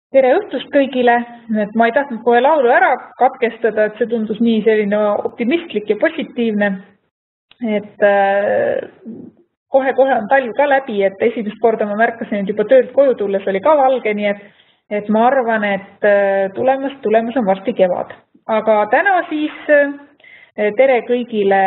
Tere õhtust kõigile, et ma ei tahtnud kohe laulu ära katkestada, et see tundus nii selline optimistlik ja positiivne, et kohe-kohe on talv ka läbi, et esimest korda ma märkasin, et juba töölt koju tulles oli ka valge, nii et ma arvan, et tulemas on varsti kevad. Aga täna siis tere kõigile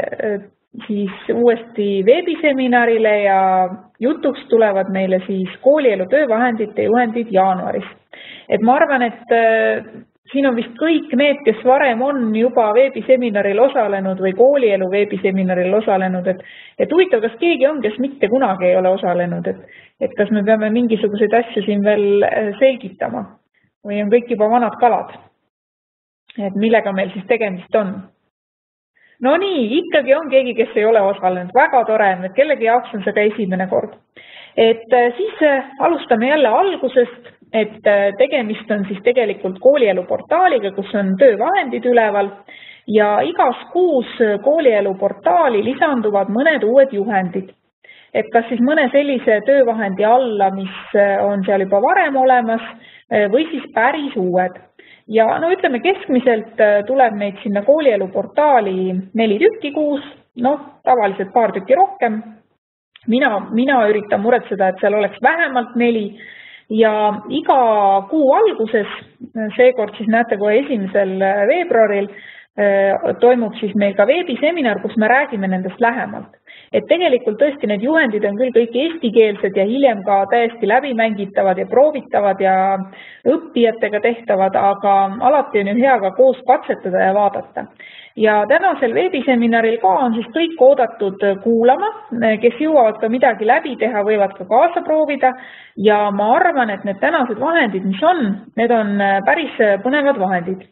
siis uuesti veebiseminarile ja jutuks tulevad meile siis koolielu töövahendite juhendid jaanuaris. Et ma arvan, et siin on vist kõik need, kes varem on juba veebiseminaril osalenud või koolielu veebiseminaril osalenud, et huvitav, kas keegi on, kes mitte kunagi ei ole osalenud, et kas me peame mingisuguseid asju siin veel selgitama või on kõik juba vanad kalad, et millega meil siis tegemist on. No nii, ikkagi on keegi, kes ei ole osalenud. Väga tore, et kellegi jaoks on see ka esimene kord. Et siis alustame jälle algusest, et tegemist on siis tegelikult koolielu portaaliga, kus on töövahendid üleval ja igas kuus koolielu portaali lisanduvad mõned uued juhendid. Et kas siis mõne sellise töövahendi alla, mis on seal juba varem olemas või siis päris uued. Ja no ütleme, keskmiselt tuleb neid sinna koolielu portaali 4 tükki kuus, tavaliselt paar tükki rohkem. Mina üritan muretseda, et seal oleks vähemalt 4 ja iga kuu alguses, seekord siis näete kohe 1. veebruaril, toimub siis meil ka veebiseminar, kus me räägime nendest lähemalt. Et tegelikult tõesti need juhendid on küll kõik eestikeelsed ja hiljem ka täiesti läbimängitavad ja proovitavad ja õppijatega tehtavad, aga alati on ju hea ka koos katsetada ja vaadata. Ja tänasel veebiseminaril ka on siis kõik oodatud kuulama, kes jõuavad ka midagi läbi teha, võivad ka kaasa proovida ja ma arvan, et need tänased vahendid, mis on, need on päris põnevad vahendid.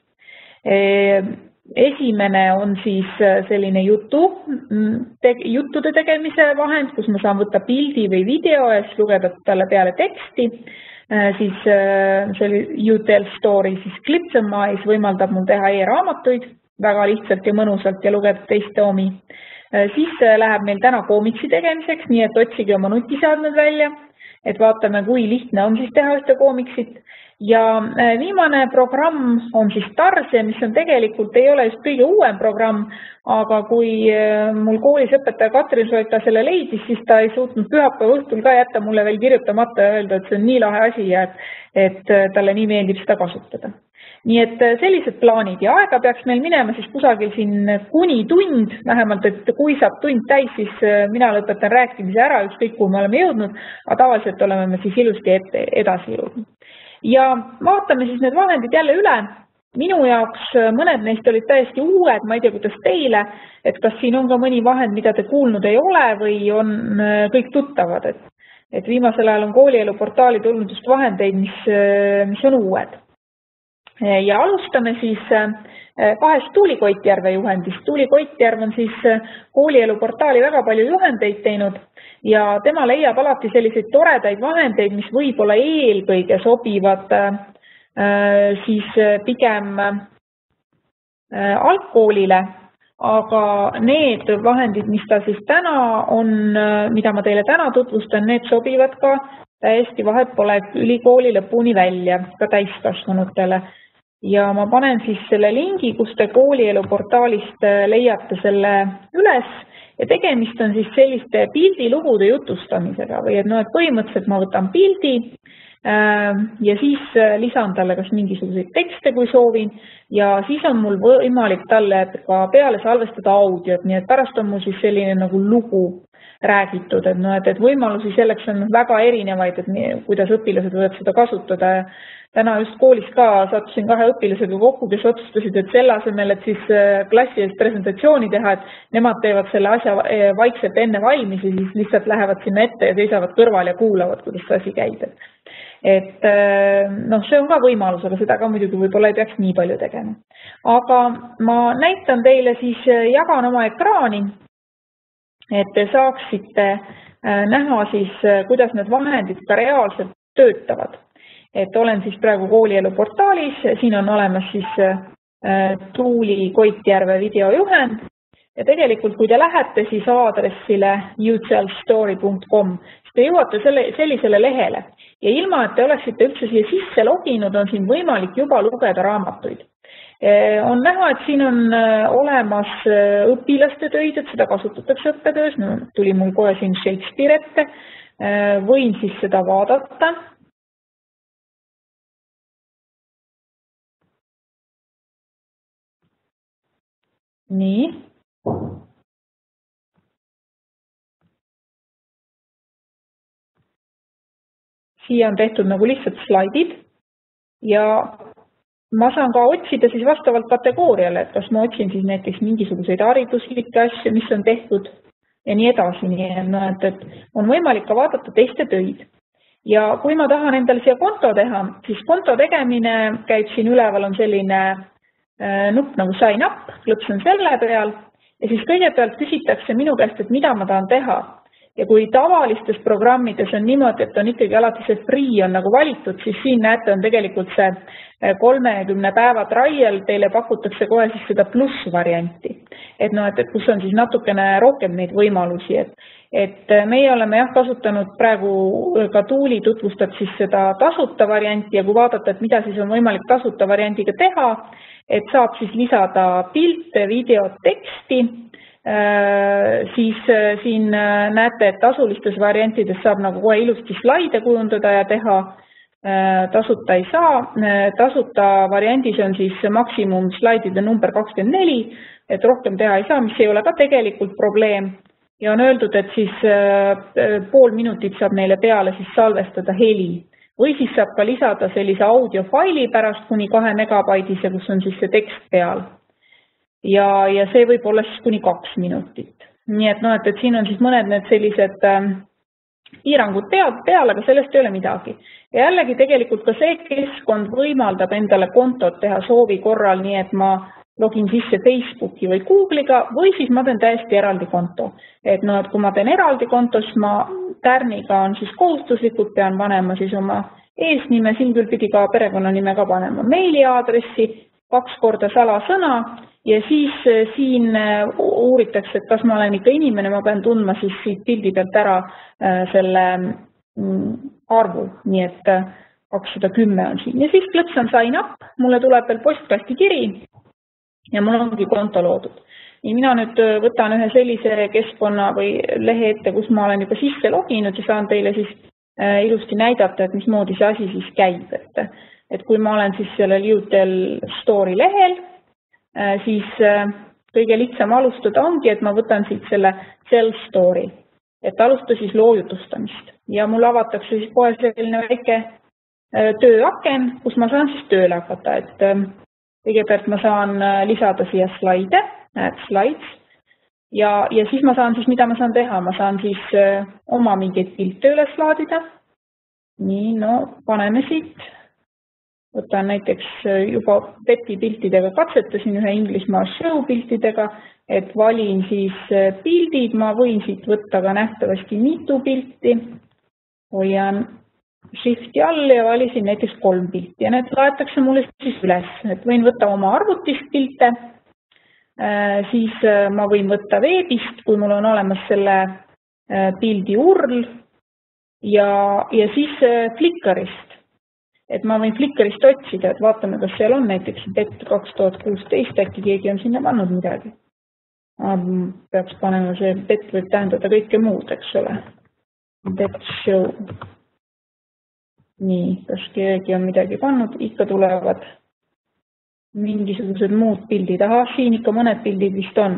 Esimene on siis selline juttude tegemise vahend, kus ma saan võtta pildi või video ja siis lugeda talle peale teksti. Siis see oli You Tell Story, siis Clips on mais võimaldab mul teha e-raamatuid väga lihtsalt ja mõnusalt ja lugeda teiste omi. Siis läheb meil täna koomiksi tegemiseks, nii et otsige oma nutiseadmed välja, et vaatame, kui lihtne on siis teha ühte koomiksit. Ja viimane programm on siis Tarsia, mis on tegelikult ei ole just kõige uuem programm, aga kui mul koolis õpetaja Katrin Soita selle leidis, siis ta ei suutnud pühapäeva õhtul ka jätta mulle veel kirjutamata ja öelda, et see on nii lahe asi ja et talle nii meeldib seda kasutada. Nii et sellised plaanid ja aega peaks meil minema siis kusagil siin kuni tund, vähemalt, et kui saab tund täis, siis mina lõpetan rääkimise ära, ükskõik kuhu me oleme jõudnud, aga tavaliselt oleme me siis ilusti edasi jõudnud. Ja vaatame siis need vahendid jälle üle. Minu jaoks mõned neist olid täiesti uued, ma ei tea, kuidas teile, et kas siin on ka mõni vahend, mida te kuulnud ei ole või on kõik tuttavad. Et viimasel ajal on koolielu portaali tulnud just vahendeid, mis on uued. Ja alustame siis 2 Tuuli Koitjärve juhendist. Tuuli Koitjärv on siis koolielu portaali väga palju juhendeid teinud ja tema leiab alati selliseid toredaid vahendeid, mis võib-olla eelkõige sobivad siis pigem algkoolile, aga need vahendid, mis ta siis täna on, mida ma teile täna tutvustan, need sobivad ka täiesti vahet pole ülikooli lõpuni välja, ka täiskasvanutele. Ja ma panen siis selle lingi, kus te koolielu portaalist leiate selle üles ja tegemist on siis selliste pildilugude jutustamisega või et põhimõtteliselt ma võtan pildi ja siis lisan talle kas mingisuguseid tekste, kui soovin ja siis on mul võimalik talle ka peale salvestada audiot, nii et pärast on mul siis selline nagu lugu räägitud, et võimalusi selleks on väga erinevaid, et kuidas õpilased võivad seda kasutada. Täna just koolis ka sattusin 2 õpilasega kokku, kes otsustasid, et selle asemel, et siis klassi ees presentatsiooni teha, et nemad teevad selle asja vaikselt enne valmis ja siis lihtsalt lähevad sinna ette ja seisavad kõrval ja kuulavad, kuidas see asi käib. Et see on ka võimalus, aga seda ka muidugi võib-olla ei peaks nii palju tegema. Aga ma näitan teile siis, jagan oma ekraani, et te saaksite näha siis, kuidas need vahendid ka reaalselt töötavad. Et olen siis praegu koolielu portaalis, siin on olemas siis Tuuli Koitjärve videojuhend ja tegelikult kui te lähete siis aadressile youtellstory.com, te jõuate sellisele lehele ja ilma, et te oleksite üldse siia sisse loginud, on siin võimalik juba lugeda raamatuid. On näha, et siin on olemas õpilaste töid, et seda kasutatakse õppetöös, no, tuli mul kohe siin Shakespeare ette, võin siis seda vaadata. Nii. Siia on tehtud nagu lihtsalt slaidid ja ma saan ka otsida siis vastavalt kategooriale, et kas ma otsin siis näiteks mingisuguseid hariduslikke asju, mis on tehtud ja nii edasi, nii et on võimalik ka vaadata teiste töid. Ja kui ma tahan endale siia konto teha, siis konto tegemine käib siin üleval, on selline nupp nagu sign up, klõpsan selle peal ja siis kõigepealt küsitakse minu käest, et mida ma tahan teha. Ja kui tavalistes programmides on niimoodi, et on ikkagi alati see free on nagu valitud, siis siin näete, on tegelikult see 30 päeva trial, teile pakutakse kohe siis seda pluss varianti. Et kus on siis natukene rohkem neid võimalusi. Et meie oleme kasutanud praegu ka Tuuli tutvustab siis seda tasuta varianti ja kui vaadata, et mida siis on võimalik tasuta variantiga teha, et saab siis lisada pilte, videot, teksti, siis siin näete, et tasulistes variantides saab nagu kohe ilusti slaide kujundada ja teha, tasuta ei saa. Tasuta variandis on siis maksimum slaidide number 24, et rohkem teha ei saa, mis ei ole ka tegelikult probleem. Ja on öeldud, et siis pool minutit saab neile peale siis salvestada heli. Või siis saab ka lisada sellise audiofaili pärast kuni 2 megabaidise, kus on siis see tekst peal. Ja see võib olla siis kuni 2 minutit. Nii et siin on siis mõned need sellised piirangud peal, aga sellest ei ole midagi. Ja jällegi tegelikult ka see keskkond võimaldab endale kontot teha soovi korral, nii et ma login sisse Facebooki või Google'iga või siis ma teen täiesti eraldi konto. Et kui ma teen eraldi konto, siis ma tärniga on siis kohustuslikult, pean panema siis oma eesnime, siin küll pidi ka perekonnanime ka panema meiliaadressi, 2 korda salasõna ja siis siin uuritakse, et kas ma olen ikka inimene, ma pean tundma siis siit pildi pealt ära selle arvu, nii et 210 on siin. Ja siis klõpsan sign up, mulle tuleb veel postkasti kiri ja mul ongi konto loodud. Ja mina nüüd võtan ühe sellise keskkonna või lehe ette, kus ma olen juba sisse loginud ja saan teile siis ilusti näidata, et mismoodi see asi siis käib. Et kui ma olen siis sellel UTL Story lehel, siis kõige lihtsam alustada ongi, et ma võtan siit selle Sell Story, et alusta siis loo jutustamist. Ja mul avatakse siis kohe selline väike tööaken, kus ma saan siis tööle hakata. Et kõigepealt ma saan lisada siia slaide, slides, ja siis ma saan siis, mida ma saan teha, ma saan siis oma mingeid pilte üles laadida. Nii, paneme siit. Võtan näiteks juba Pepi piltidega katsetasin ühe Inglismaa show piltidega, et valin siis pildid, ma võin siit võtta ka nähtavasti mitu pilti, hoian shifti all ja valisin näiteks 3 pilti ja need laetakse mulle siis üles, et võin võtta oma arvutist pilte, siis ma võin võtta veebist, kui mul on olemas selle pildi URL ja siis Flickrist. Et ma võin Flickrist otsida, et vaatame, kas seal on näiteks Bet 2016, äkki keegi on sinna pannud midagi. Peaks panema see Bet võib tähendada kõike muud, eks ole. Bet show. Nii, kas keegi on midagi pannud, ikka tulevad mingisugused muud pildid. Aha, siin ikka mõned pildid vist on.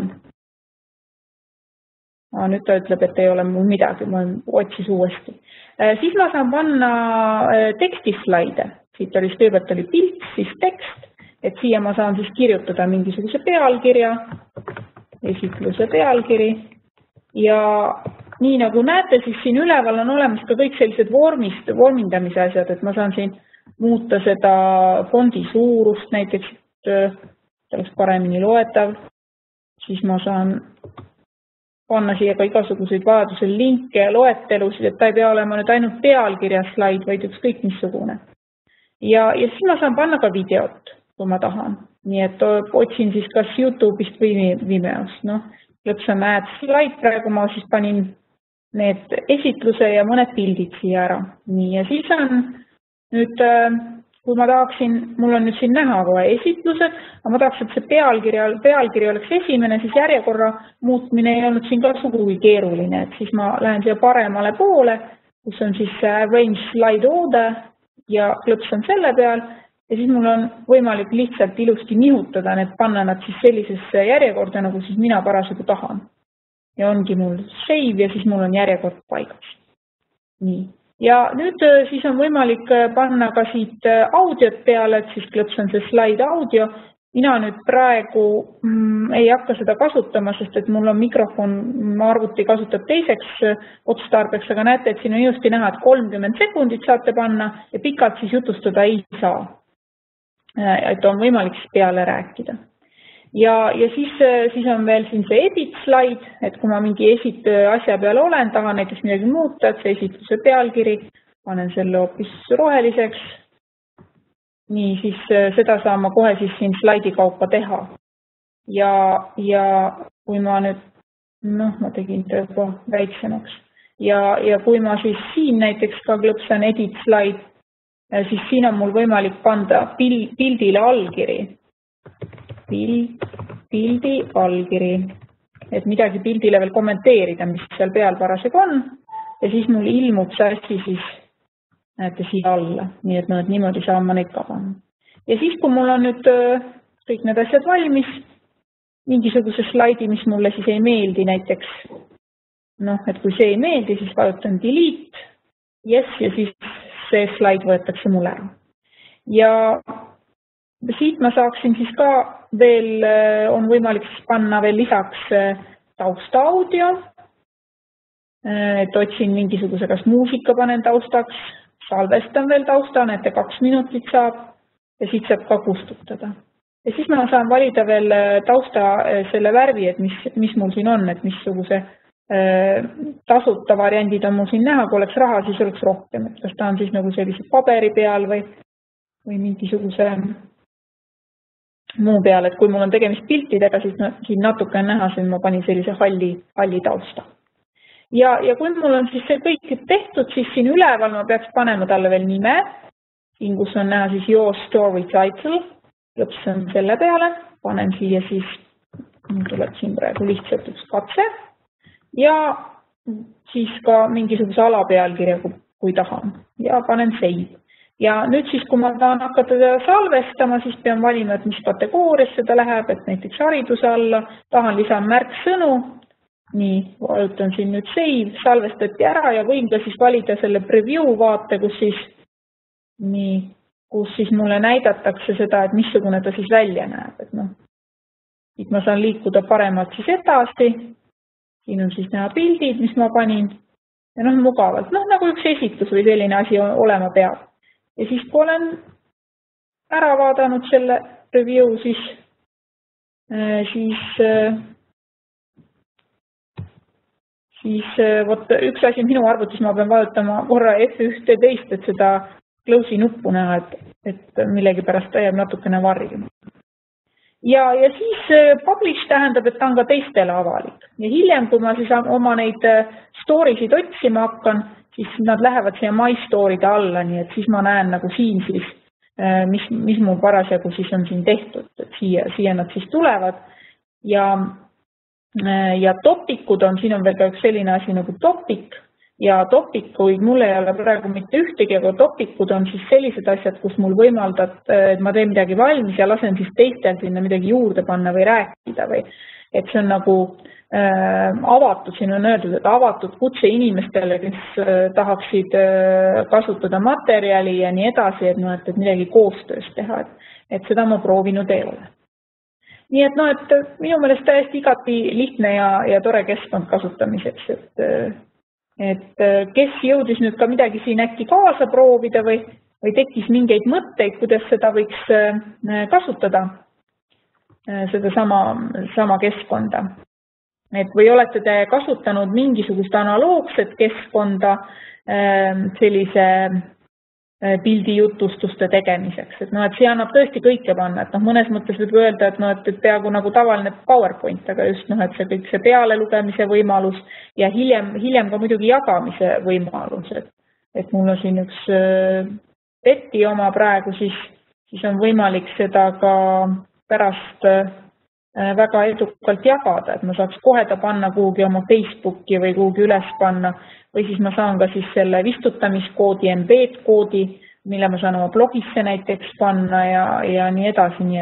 Nüüd ta ütleb, et ei ole mul midagi, ma otsis uuesti. Siis ma saan panna tekstislaide. Siit oli kõigepealt oli pilt, siis tekst, et siia ma saan siis kirjutada mingisuguse pealkirja, esitluse pealkiri. Ja nii nagu näete, siis siin üleval on olemas ka kõik sellised vormindamise asjad, et ma saan siin muuta seda fondi suurust, näiteks, et oleks paremini loetav. Siis ma saan panna siia ka igasuguseid vajadusel linke ja loetelusid, et ta ei pea olema nüüd ainult pealkirja slaid, vaid ükskõik missugune. Ja siis ma saan panna ka videot, kui ma tahan. Nii et otsin siis kas YouTube'ist või Vimeost. Lõpsame add slide, praegu ma siis panin need esitluse ja mõned pildid siia ära. Nii, ja siis on nüüd, kui ma tahaksin, mul on nüüd siin näha kohe esitlused, aga ma tahaks, et see pealkiri oleks esimene, siis järjekorra muutmine ei olnud siin ka sugugi keeruline, et siis ma lähen siia paremale poole, kus on siis Arrange Slide Order ja klõps on selle peal ja siis mul on võimalik lihtsalt ilusti nihutada need, panna nad siis sellisesse järjekorda, nagu siis mina parasjagu tahan. Ja ongi mul save ja siis mul on järjekord paigas. Nii. Ja nüüd siis on võimalik panna ka siit audiot peale, et siis klõps on see slide audio. Mina nüüd praegu ei hakka seda kasutama, sest et mul on mikrofon, arvuti kasutab teiseks otstarbeks, aga näete, et siin on ilusti näha, et 30 sekundit saate panna ja pikalt siis jutustada ei saa. Et on võimalik siis peale rääkida. Ja siis on veel siin see edit slide, et kui ma mingi asja peal olen, tahan näiteks midagi muuta, et see esitluse pealkiri, panen selle hoopis roheliseks. Nii, siis seda saan ma kohe siis siin slaidi kaupa teha. Ja kui ma nüüd, ma tegin ta juba väiksemaks. Ja kui ma siis siin näiteks ka klõpsan edit slide, siis siin on mul võimalik panda pildile allkiri. Pildi allkiri. Et midagi pildile veel kommenteerida, mis seal peal parasjagu on. Ja siis mul ilmub see asi siis näete siia alla, nii et niimoodi saan ma neid ka panna. Ja siis, kui mul on nüüd kõik need asjad valmis, mingisuguse slaidi, mis mulle siis ei meeldi näiteks, et kui see ei meeldi, siis vajutan delete, yes, ja siis see slaid võetakse mulle ära. Ja siit ma saaksin siis ka veel, on võimalik siis panna veel lisaks tausta audio, et otsin mingisuguse kas muusika panen taustaks, salvestan veel tausta, näete 2 minutit saab ja siit saab ka kustutada. Ja siis ma saan valida veel tausta selle värvi, et mis mul siin on, et missuguse tasuta variandid on mul siin näha, kui oleks raha, siis oleks rohkem, et kas ta on siis nagu sellise paberi peal või mingisuguse muu peal, et kui mul on tegemist piltidega, siis siin natuke on näha, siin ma panin sellise halli tausta. Ja kui mul on siis see kõik tehtud, siis siin üleval ma peaks panema talle veel nime, siin kus on näha siis Your Story Title, lõps on selle peale, panen siia siis, tuleb siin praegu lihtsalt üks katse ja siis ka mingisuguse alapealkirja, kui tahan ja panen save. Ja nüüd siis, kui ma tahan hakata teda salvestama, siis pean valima, et mis kategooriasse ta läheb, et näiteks hariduse alla, tahan lisan märksõnu. Nii, vajutan siin nüüd save, salvestati ära ja võin ka siis valida selle preview vaate, kus siis mulle näidatakse seda, et missugune ta siis välja näeb. Et ma saan liikuda paremalt siis edasi. Siin on siis näha pildid, mis ma panin. Ja mugavalt, nagu üks esitlus või selline asi olema peab. Ja siis, kui olen ära vaadanud selle preview, siis vot üks asi minu arvutis ma pean vajutama korra F11, et seda close'i nuppu näha, et millegipärast ta jääb natukene varjuma. Ja siis publish tähendab, et ta on ka teistele avalik. Ja hiljem, kui ma siis oma neid story'sid otsima hakkan, siis nad lähevad siia My Story'de alla, nii et siis ma näen nagu siin siis, mis mul parasjagu siis on siin tehtud, et siia nad siis tulevad. Ja topikud on, siin on veel ka üks selline asi nagu topic ja topikuid mul ei ole praegu mitte ühtegi, aga topikud on siis sellised asjad, kus mul võimaldab, et ma teen midagi valmis ja lasen siis teistel sinna midagi juurde panna või rääkida või et see on nagu avatud, siin on öeldud, et avatud kutse inimestele, kes tahaksid kasutada materjali ja nii edasi, et midagi koostöös teha, et seda ma proovinud ei ole. Nii et et minu meelest täiesti igati lihtne ja tore keskkond kasutamiseks, et kes jõudis nüüd ka midagi siin äkki kaasa proovida või tekkis mingeid mõtteid, kuidas seda võiks kasutada, seda sama keskkonda. Et või olete te kasutanud mingisugust analoogset keskkonda sellise pildijutustuste tegemiseks. Et see annab tõesti kõike panna, et mõnes mõttes võib öelda, et peaaegu nagu tavaline PowerPoint, aga just et see kõik see peale lugemise võimalus ja hiljem ka muidugi jagamise võimalus. Et mul on siin üks Betty oma praegu, siis on võimalik seda ka pärast väga edukalt jagada, et ma saaks kohe ta panna kuhugi oma Facebooki või kuhugi üles panna või siis ma saan ka siis selle vistutamiskoodi, embed-koodi, mille ma saan oma blogisse näiteks panna ja nii edasi, nii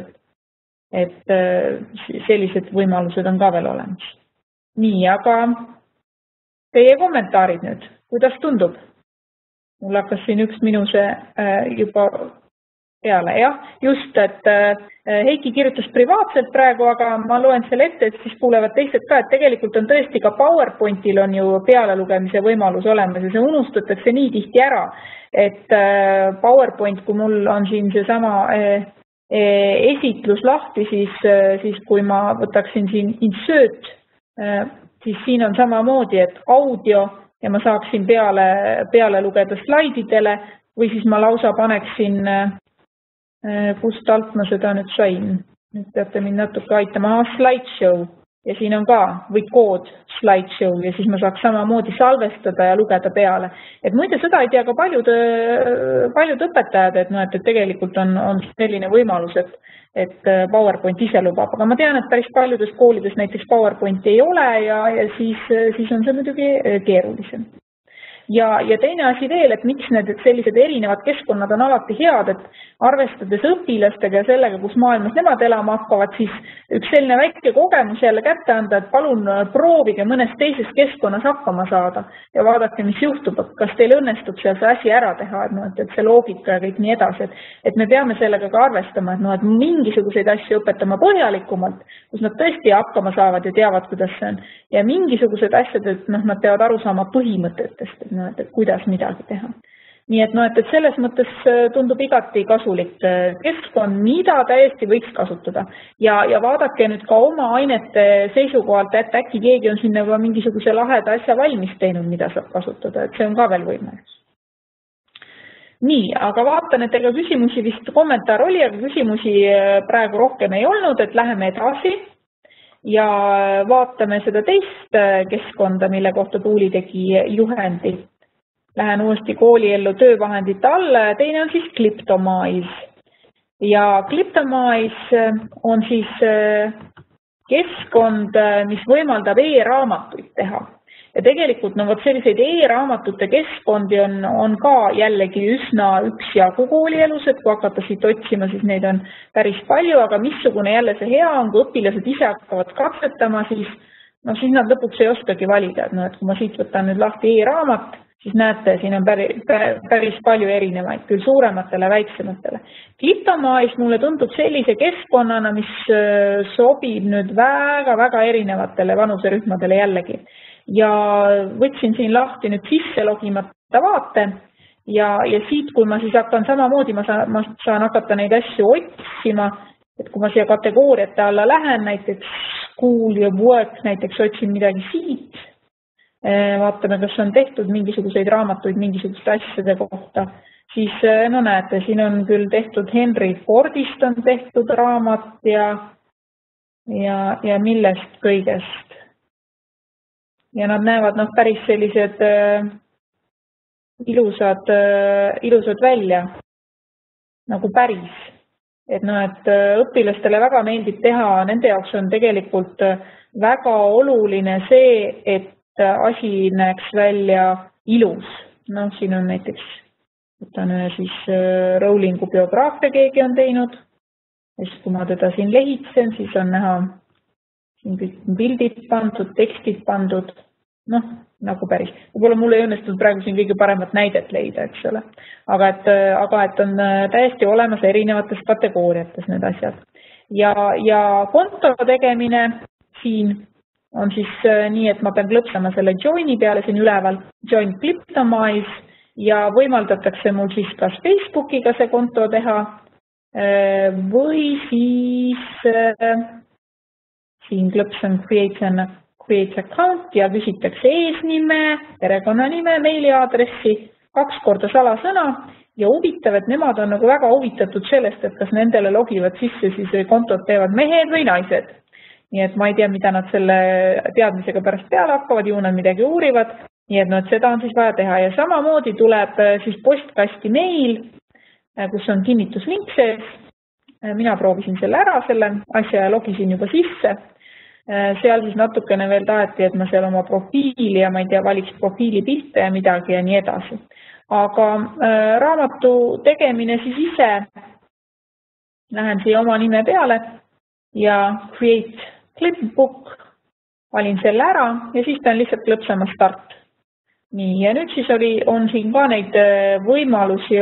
et sellised võimalused on ka veel olemas. Nii, aga teie kommentaarid nüüd, kuidas tundub? Mul hakkas siin üks minuse juba peale, jah, just, et Heiki kirjutas privaatselt praegu, aga ma loen selle ette, et siis kuulevad teised ka, et tegelikult on tõesti ka PowerPointil on ju pealelugemise võimalus olemas ja see unustatakse nii tihti ära, et PowerPoint, kui mul on siin seesama esitlus lahti, siis kui ma võtaksin siin insert, siis siin on samamoodi, et audio ja ma saaksin peale lugeda slaididele või siis ma lausa paneksin kust alt ma seda nüüd sain. Nüüd peate mind natuke aitama. Slideshow ja siin on ka või kood slideshow ja siis ma saaks samamoodi salvestada ja lugeda peale. Et muide seda ei tea ka paljud õpetajad, et tegelikult on selline võimalus, et PowerPoint ise lubab. Aga ma tean, et päris paljudes koolides näiteks PowerPointi ei ole ja siis on see muidugi keerulisem. Ja teine asi veel, et miks need sellised erinevad keskkonnad on alati head, et arvestades õpilastega ja sellega, kus maailmas nemad elama hakkavad, siis üks selline väike kogemus jälle kätte anda, et palun proovige mõnes teises keskkonnas hakkama saada ja vaadake, mis juhtub, kas teil õnnestub seal see asi ära teha, et see loogika ja kõik nii edasi, et me peame sellega ka arvestama, et mingisuguseid asju õpetama põhjalikumalt, kus nad tõesti hakkama saavad ja teavad, kuidas see on. Ja mingisugused asjad, et nad peavad aru saama põhimõtetest, et kuidas midagi teha. Nii et selles mõttes tundub igati kasulik keskkond, mida täiesti võiks kasutada. Ja vaadake nüüd ka oma ainete seisukohalt, et äkki keegi on sinna juba mingisuguse laheda asja valmis teinud, mida saab kasutada, et see on ka veel võimalus. Nii, aga vaatan, et ega küsimusi vist kommentaar oli, aga küsimusi praegu rohkem ei olnud, et läheme edasi ja vaatame seda teist keskkonda, mille kohta Tuuli tegi juhendi. Lähen uuesti kooliellu töövahendite alla ja teine on siis Cliptomize. Ja Cliptomize on siis keskkond, mis võimaldab e-raamatuid teha. Ja tegelikult selliseid e-raamatute keskkondi on ka jällegi üsna üksjagu koolielus, et kui hakata siit otsima, siis neid on päris palju, aga missugune jälle see hea on, kui õpilased ise hakkavad katsetama, siis nad lõpuks ei oskagi valida. Et kui ma siit võtan nüüd lahti e-raamat, siis näete, siin on päris palju erinevaid, küll suurematele, väiksematele. Cliptomize mulle tundub sellise keskkonnana, mis sobib nüüd väga erinevatele vanuserühmadele jällegi. Ja võtsin siin lahti nüüd sisse logimata vaate ja siit, kui ma siis hakkan samamoodi, ma saan hakata neid asju otsima, et kui ma siia kategooriate alla lähen, näiteks school ja work, näiteks otsin midagi siit, vaatame, kas on tehtud mingisuguseid raamatuid mingisuguste asjade kohta, siis näete, siin on küll tehtud Henry Fordist on tehtud raamat ja millest kõigest. Ja nad näevad päris sellised ilusad välja, nagu päris. Et õpilastele väga meeldib teha, nende jaoks on tegelikult väga oluline see, et asi näeks välja ilus. Siin on näiteks, võtan ühe siis Rowlingu biograafia keegi on teinud. Ja siis kui ma teda siin lehitsen, siis on näha siin kõik pildid pandud, tekstid pandud, nagu päris. Võib-olla mul ei õnnestunud praegu siin kõige paremat näidet leida, eks ole. Aga et on täiesti olemas erinevates kategooriates need asjad. Ja konto tegemine siin on siis nii, et ma pean klõpsama selle join'i peale siin üleval, join Cliptomize ja võimaldatakse mul siis kas Facebookiga see konto teha või siis siin klõpsan create account ja küsitakse eesnime, perekonnanime, meiliaadressi 2 korda salasõna ja huvitav, et nemad on nagu väga huvitatud sellest, et kas nendele logivad sisse siis kontot teevad mehed või naised. Nii et ma ei tea, mida nad selle teadmisega pärast peale hakkavad, ju nad midagi uurivad. Nii et no, et seda on siis vaja teha ja samamoodi tuleb siis postkasti meil, kus on kinnituslink sees. Mina proovisin selle ära, selle asja ja logisin juba sisse. Seal siis natukene veel taheti, et ma seal oma profiili ja ma ei tea, valiks profiili pilte ja midagi ja nii edasi. Aga raamatu tegemine siis ise, lähen siia oma nime peale ja create clipbook, valin selle ära ja siis ta on lihtsalt klõpsema start. Nii, ja nüüd siis on siin ka neid võimalusi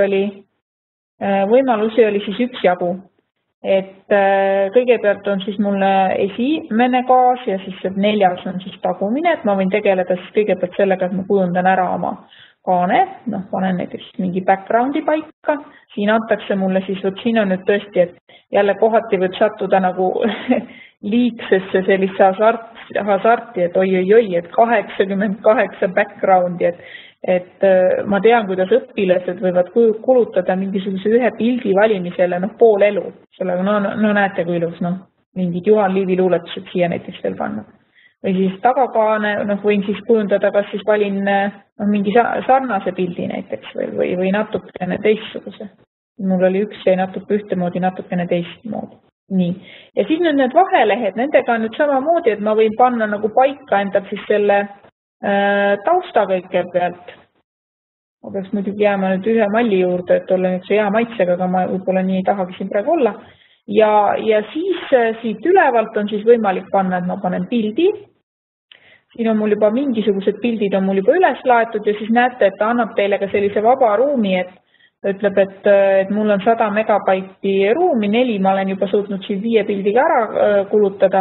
oli siis üksjagu. Et kõigepealt on siis mul esimene kaas ja siis 4. on siis tagumine, et ma võin tegeleda siis kõigepealt sellega, et ma kujundan ära oma kaane, panen näiteks mingi backgroundi paika, siin antakse mulle siis, siin on nüüd tõesti, et jälle kohati võib sattuda nagu liigsesse sellise hasarti, et oi, et 88 backgroundi, et ma tean, kuidas õpilased võivad kulutada mingisuguse ühe pildi valimisele pool elu. Sellega, no näete, kui ilus, mingid Juhan Liivi luuletused siia näiteks veel panna. Või siis tagakaane, võin siis kujundada, kas siis valin mingi sarnase pildi näiteks või natukene teistsuguse. Mul oli üks jäi natuke ühtemoodi, natukene teistmoodi. Nii. Ja siis nüüd need vahelehed, nendega on nüüd samamoodi, et ma võin panna nagu paika endal siis selle tausta kõigepealt. Ma peaks muidugi jääma nüüd ühe malli juurde, et olla nüüd see hea maitsega, aga ma võib-olla nii ei tahagi siin praegu olla. Ja siis siit ülevalt on siis võimalik panna, et ma panen pildi. Siin on mul juba mingisugused pildid on mul juba üles laetud ja siis näete, et ta annab teile ka sellise vaba ruumi, et ta ütleb, et mul on 100 megabaiti ruumi, 4 ma olen juba suutnud siin 5 pildiga ära kulutada.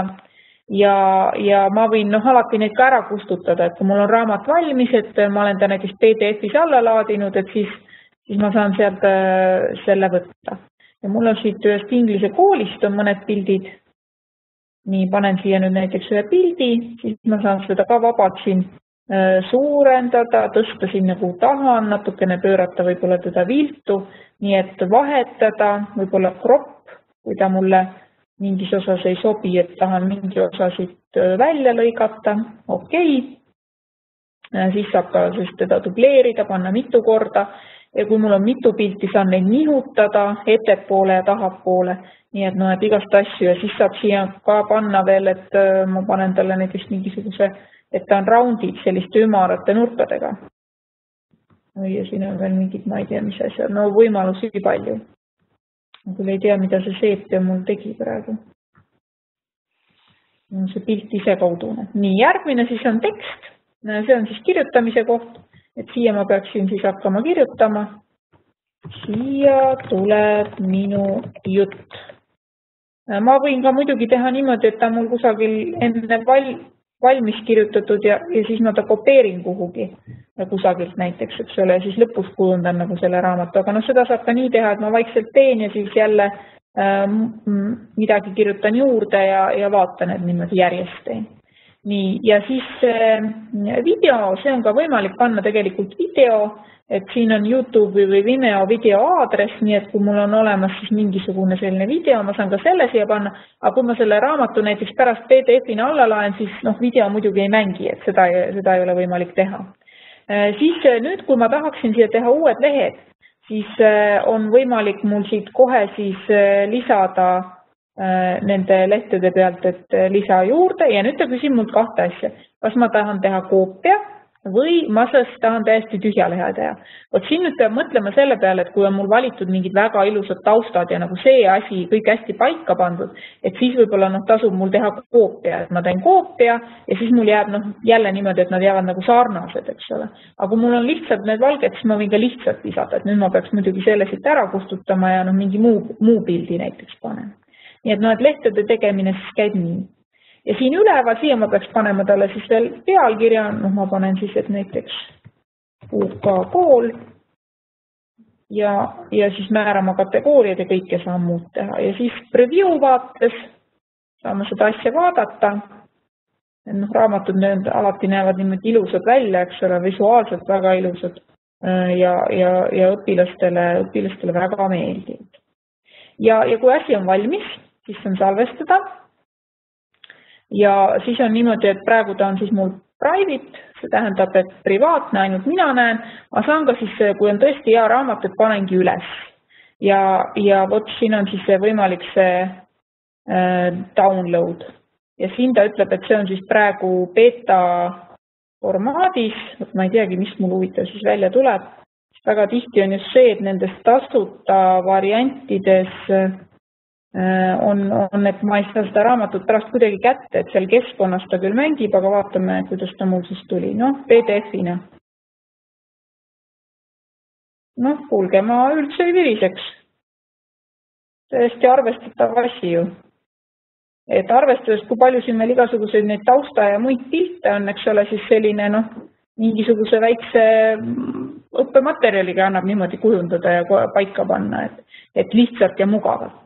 Ja ma võin alati neid ka ära kustutada, et kui mul on raamat valmis, et ma olen ta näiteks PDF-is alla laadinud, et siis ma saan sealt selle võtta. Ja mul on siit ühest inglise koolist on mõned pildid. Nii, panen siia nüüd näiteks ühe pildi, siis ma saan seda ka vabalt siin suurendada, tõsta siin nagu tahan, natukene pöörata võib-olla teda viltu, nii et vahetada, võib-olla crop, kui ta mulle mingis osas ei sobi, et tahan mingi osa siit välja lõigata, okei. Siis saab ka teda dubleerida, panna mitu korda ja kui mul on mitu pilti, saan neid nihutada ettepoole ja tahapoole, nii et et igast asju ja siis saab siia ka panna veel, et ma panen talle näiteks mingisuguse, et ta on roundid selliste ümarate nurkadega. Ja siin on veel mingid, ma ei tea, mis asja, võimalusi palju. Ma küll ei tea, mida see seepia mul tegi praegu. See pilt ise kaudune. Nii, järgmine siis on tekst. See on siis kirjutamise koht. Et siia ma peaksin siis hakkama kirjutama. Siia tuleb minu jutt. Ma võin ka muidugi teha niimoodi, et ta mul kusagil enne valmis kirjutatud ja siis ma ta kopeerin kuhugi kusagilt näiteks, eks ole, ja siis lõpus kujundan nagu selle raamatu, aga seda saab ka nii teha, et ma vaikselt teen ja siis jälle midagi kirjutan juurde ja vaatan, et niimoodi järjest teen. Nii, ja siis video, see on ka võimalik panna tegelikult video, et siin on YouTube või Vimeo video aadress, nii et kui mul on olemas siis mingisugune selline video, ma saan ka selle siia panna, aga kui ma selle raamatu näiteks pärast PDF-ina alla laen, siis video muidugi ei mängi, et seda ei ole võimalik teha. Siis nüüd, kui ma tahaksin siia teha uued lehed, siis on võimalik mul siit kohe siis lisada nende lehtede pealt, et lisa juurde ja nüüd ta küsib mult 2 asja. Kas ma tahan teha koopia või ma tahan täiesti tühja lehe teha. Siin nüüd peab mõtlema selle peale, et kui on mul valitud mingid väga ilusad taustad ja nagu see asi kõik hästi paika pandud, et siis võib-olla tasub mul teha koopia, et ma teen koopia ja siis mul jääb jälle niimoodi, et nad jäävad nagu sarnased, eks ole. Aga kui mul on lihtsalt need valged, siis ma võin ka lihtsalt lisada, et nüüd ma peaks muidugi selle siit ära kustutama ja mingi muu pildi näiteks panen. Nii et lehtede tegemine siis käib nii. Ja siin üleval, siia ma peaks panema talle siis veel pealkirja, ma panen siis, et näiteks UK kool ja siis määrama kategooriad ja kõike saan muud teha. Ja siis preview vaates saame seda asja vaadata. Raamatud alati näevad niimoodi ilusad välja, eks ole, visuaalselt väga ilusad. ja õpilastele väga meeldivad. Ja kui asi on valmis, siis on salvestada. Ja siis on niimoodi, et praegu ta on siis mul private, see tähendab, et privaatne, ainult mina näen, aga saan ka siis, kui on tõesti hea raamat, et panengi üles. Ja vot siin on siis võimalik see download. Ja siin ta ütleb, et see on siis praegu beta formaadis, ma ei teagi, mis mul huvitav siis välja tuleb. Väga tihti on just see, et nendes tasuta variantides on, et ma ei saa seda raamatut pärast kuidagi kätte, et seal keskkonnas ta küll mängib, aga vaatame, kuidas ta mul siis tuli. Noh, PDF-ina. Noh, kuulge, ma üldse ei viriseks. Täiesti arvestatav asi ju. Et arvestades, kui palju siin meil igasuguseid neid tausta ja muid pilte on, eks ole, siis selline, noh, mingisuguse väikse õppematerjaliga annab niimoodi kujundada ja paika panna, et lihtsalt ja mugavalt.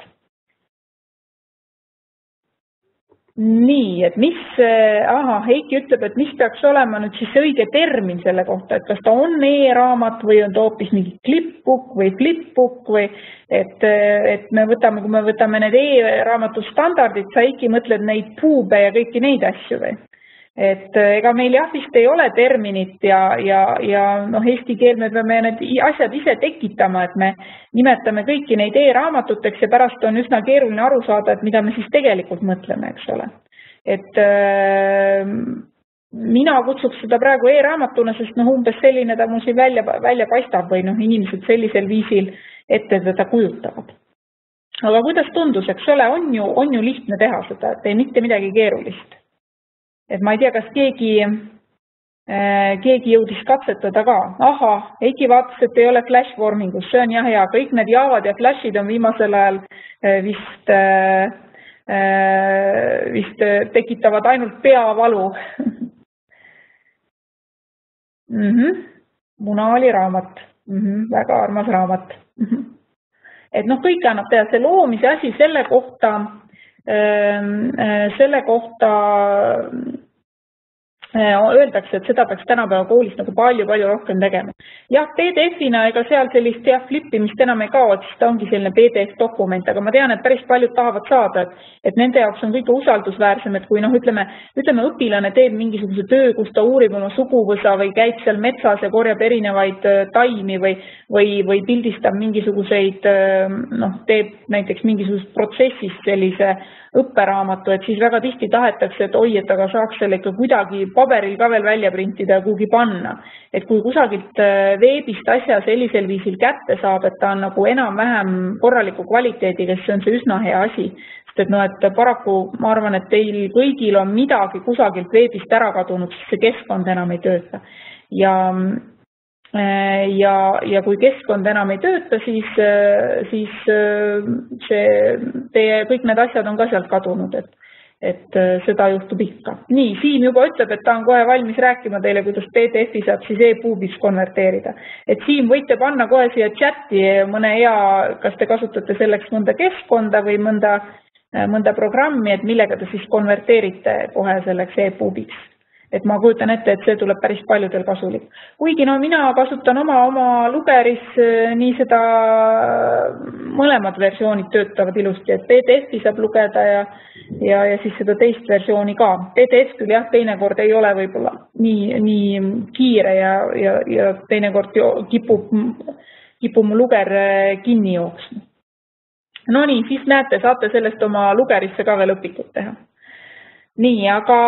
Nii, et Heiki ütleb, et mis peaks olema nüüd siis õige termin selle kohta, et kas ta on e-raamat või on ta hoopis mingi clipbook või flipbook või et kui me võtame need e-raamatu standardid, sa Heiki mõtled neid puube ja kõiki neid asju või? Et ega meil jah vist ei ole terminit ja noh, eesti keel me peame need asjad ise tekitama, et me nimetame kõiki neid e-raamatuteks ja pärast on üsna keeruline aru saada, et mida me siis tegelikult mõtleme, eks ole. Et mina kutsuks seda praegu e-raamatuna, sest noh, umbes selline ta mul siin välja paistab või noh, inimesed sellisel viisil ette teda kujutavad. Aga kuidas tundus, eks ole, on ju lihtne teha seda, et ei mitte midagi keerulist. Et ma ei tea, kas keegi jõudis katsetada ka. Aha, Heiki vaatas, et ei ole flashformingus, see on jah hea. Kõik need Javad ja flashid on viimasel ajal vist tekitavad ainult peavalu. Munaali raamat. Väga armas raamat. Et noh, kõik annab teha see loomise asi selle kohta öeldakse, et seda peaks tänapäeva koolis nagu palju rohkem tegema. Jah, PDF-ina ega seal sellist flippimist enam ei kao, siis ta ongi selline PDF-dokument, aga ma tean, et päris paljud tahavad saada, et nende jaoks on kõige usaldusväärsem, et kui noh, ütleme õpilane teeb mingisuguse töö, kus ta uurib oma suguvõsa või käib seal metsas ja korjab erinevaid taimi või pildistab mingisuguseid, noh, teeb näiteks mingisugusest protsessist sellise õpperaamatu, et siis väga tihti tahetakse, et oi, et aga saaks selle ikka kuidagi paberil ka veel välja printida ja kuhugi panna. Et kui kusagilt veebist asja sellisel viisil kätte saab, et ta on nagu enam-vähem korraliku kvaliteediga, siis on see üsna hea asi. Sest et, no, et paraku ma arvan, et teil kõigil on midagi kusagilt veebist ära kadunud, siis see keskkond enam ei tööta. Ja kui keskkond enam ei tööta, siis teie kõik need asjad on ka sealt kadunud, et seda juhtub ikka. Nii, Siim juba ütleb, et ta on kohe valmis rääkima teile, kuidas PDF-i saab siis e-puubiks konverteerida. Et Siim võite panna kohe siia chati mõne hea, kas te kasutate selleks mõnda keskkonda või mõnda programmi, et millega te siis konverteerite kohe selleks e-puubiks. Et ma kujutan ette, et see tuleb päris paljudel kasulik. Kuigi no mina kasutan oma lugeris nii seda mõlemad versioonid töötavad ilusti, et PDF-i saab lugeda ja siis seda teist versiooni ka. PDF küll jah, teinekord ei ole võib-olla nii kiire ja teinekord kipub mu luger kinni jooksma. No nii, siis näete, saate sellest oma lugerisse ka veel õpikut teha. Nii, aga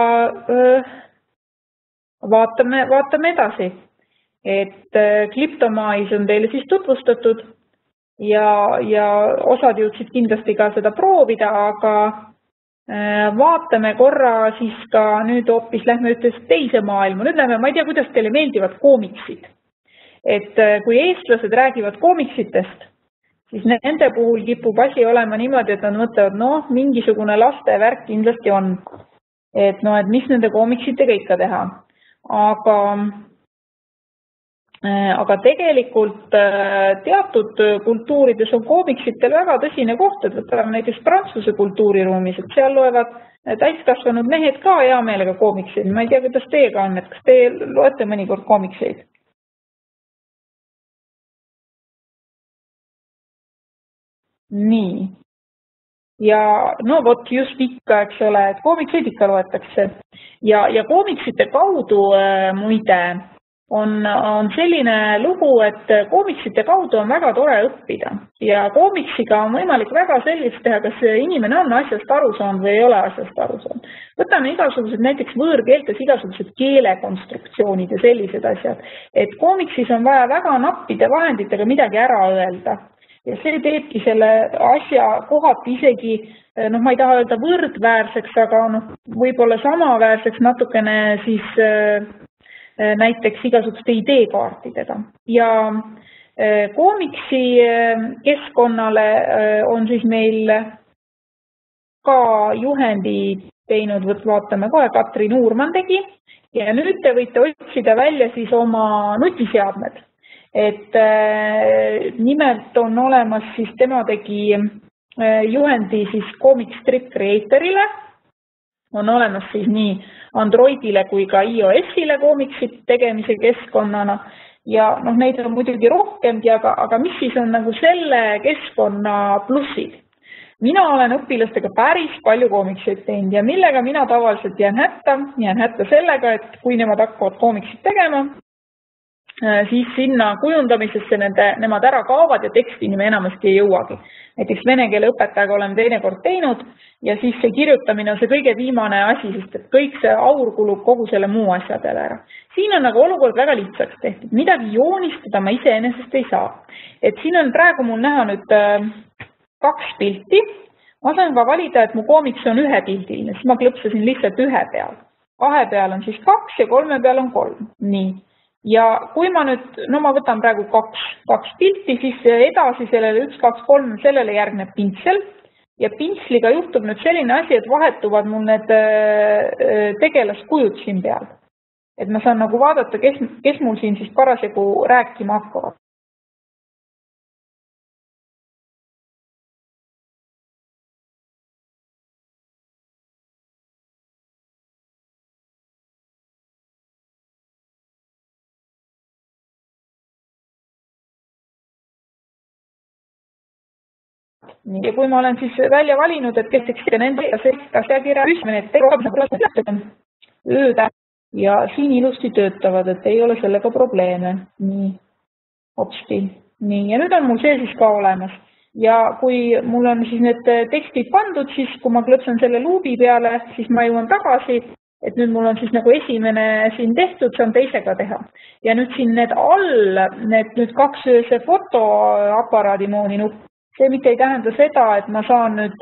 vaatame edasi, et Cliptomais on teile siis tutvustatud ja osad jõudsid kindlasti ka seda proovida, aga vaatame korra siis ka nüüd hoopis lähme teise maailma. Nüüd lähme, ma ei tea, kuidas teile meeldivad koomiksid. Et kui eestlased räägivad koomiksitest, siis nende puhul kipub asi olema niimoodi, et nad mõtlevad, noh, mingisugune laste värk kindlasti on. Et no, et mis nende koomiksitega ikka teha. Aga tegelikult teatud kultuurides on koomiksitel väga tõsine koht, et võtame näiteks Prantsuse kultuuriruumis, et seal loevad täiskasvanud mehed ka hea meelega koomikseid. Ma ei tea, kuidas teiega on, et kas te loete mõnikord koomikseid? nii. Ja no vot just ikka, eks ole, et koomikseid ikka loetakse. Ja koomiksite kaudu muide on selline lugu, et koomiksite kaudu on väga tore õppida. Ja koomiksiga on võimalik väga selgeks teha, kas inimene on asjast aru saanud või ei ole asjast aru saanud. Võtame igasugused näiteks võõrkeeltes igasugused keelekonstruktsioonid ja sellised asjad. Et koomiksis on vaja väga nappide vahenditega midagi ära öelda. Ja see teebki selle asja kohati isegi, ma ei taha öelda võrdväärseks, aga võib-olla samaväärseks natukene siis näiteks igasuguste ideekaartidega. Ja koomiksi keskkonnale on siis meil ka juhendi teinud, vaatame kohe, Katrin Uurman tegi. Ja nüüd te võite otsida välja siis oma nutiseadmed. Et nimelt on olemas siis, tema tegi juhendi siis Comic Strip Creatorile, on olemas siis nii Androidile kui ka iOS-ile koomiksid tegemise keskkonnana ja neid on muidugi rohkemgi, aga mis siis on nagu selle keskkonna plussid? Mina olen õpilastega päris palju koomikseid teinud ja millega mina tavaliselt jään hätta sellega, et kui nemad hakkavad koomiksid tegema, siis sinna kujundamisesse nemad ära kaovad ja tekstini me enamasti ei jõuagi. Näiteks vene keele õpetajaga olen teinekord teinud ja siis see kirjutamine on see kõige viimane asi, sest et kõik see aur kulub kogu selle muu asja peale ära. Siin on nagu olukord väga lihtsaks tehtud. Midagi joonistada ma iseenesest ei saa. Et siin on praegu mul näha nüüd 2 pilti. Ma saan ka valida, et mu koomiks on 1 pildiline, siis ma klõpsasin lihtsalt 1 peal. 2 peal on siis 2 ja 3 peal on 3. Nii. Ja kui ma nüüd, ma võtan praegu 2 pilti, siis edasi sellele 1, 2, 3, sellele järgneb pintsel ja pintsliga juhtub nüüd selline asi, et vahetuvad mul need tegelaskujud siin peal. Et ma saan nagu vaadata, kes mul siin siis parasjagu rääkima hakkavad. Ja kui ma olen siis välja valinud, et kes teeks nende asjakirja ööda ja siin ilusti töötavad, et ei ole sellega probleeme. Nii, hopsti. Nii, ja nüüd on mul see siis ka olemas. Ja kui mul on siis need tekstid pandud, siis kui ma klõpsan selle luubi peale, siis ma jõuan tagasi, et nüüd mul on siis nagu esimene siin tehtud, saan teisega teha. Ja nüüd siin need all, nüüd 2 see fotoaparaadi mooni nupp, see mitte ei tähenda seda, et ma saan nüüd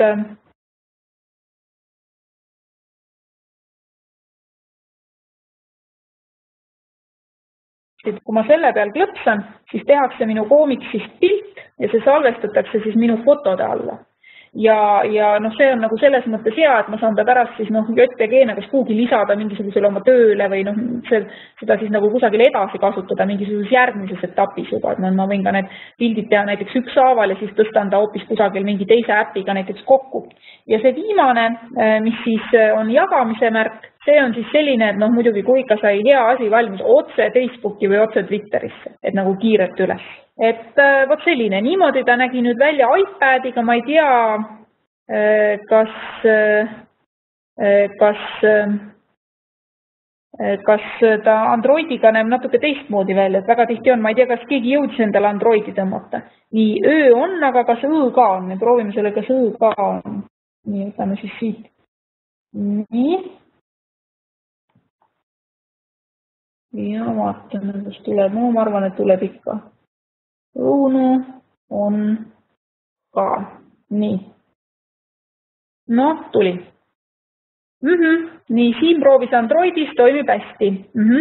kui ma selle peal klõpsan, siis tehakse minu koomiksist pilt ja see salvestatakse siis minu fotode alla. Ja see on nagu selles mõttes hea, et ma saan ta pärast siis JPG-na kas kuhugi lisada mingisugusele oma tööle või seda siis nagu kusagil edasi kasutada mingisuguses järgmises etapis juba, et ma võin ka need pildid teha näiteks ükshaaval ja siis tõstan ta hoopis kusagil mingi teise äpiga näiteks kokku. Ja see viimane, mis siis on jagamise märk, see on siis selline, et muidugi kui ikka sai hea asi valmis otse Facebooki või otse Twitterisse, et nagu kiirelt üles. Et vot selline, niimoodi ta nägi nüüd välja iPadiga, ma ei tea, kas ta Androidiga näeb natuke teistmoodi välja, et väga tihti on, ma ei tea, kas keegi jõudis endale Androidi tõmmata. Nii, öö on, aga kas õõ ka on? Me proovime selle, kas õõ ka on. Nii, võtame siis siit. Nii. Ja vaatame, kas tuleb. No, ma arvan, et tuleb ikka. Õunu on ka. Nii. No, tuli. Nii, siin proovis Androidis, toimib hästi.